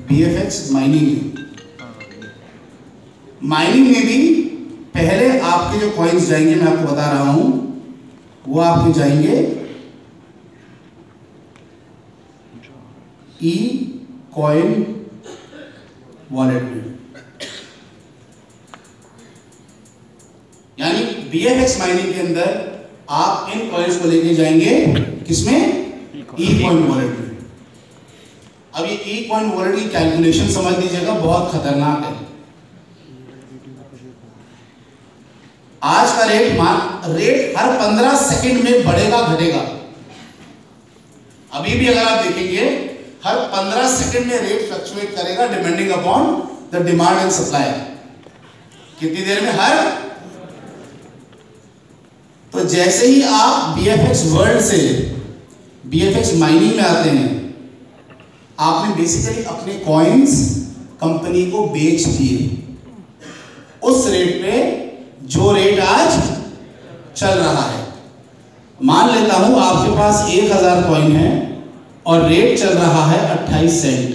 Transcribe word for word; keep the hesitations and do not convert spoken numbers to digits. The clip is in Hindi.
बीएफएक्स माइनिंग में, माइनिंग में भी पहले आपके जो कॉइन्स जाएंगे, मैं आपको बता रहा हूं, वो आपके जाएंगे ई कॉइन वॉलेट में। यानी बीएफएक्स माइनिंग के अंदर आप इन कॉइन्स को लेके जाएंगे किसमें? ई कॉइन वॉलेट में। अब ये ई कॉइन वॉलेट की कैलकुलेशन समझ लीजिएगा, बहुत खतरनाक है। आज का रेट मान रेट हर पंद्रह सेकंड में बढ़ेगा घटेगा। अभी भी अगर आप देखेंगे हर पंद्रह सेकंड में रेट फ्लक्चुएट करेगा depending upon the demand and supply. कितनी देर में? हर। तो जैसे ही आप बीएफएक्स वर्ल्ड से बीएफएक्स माइनिंग में आते हैं, आपने बेसिकली अपने कॉइन्स कंपनी को बेच दिए उस रेट पे जो रेट आज चल रहा है। मान लेता हूं आपके पास एक हजार कॉइन है और रेट चल रहा है अट्ठाईस सेंट।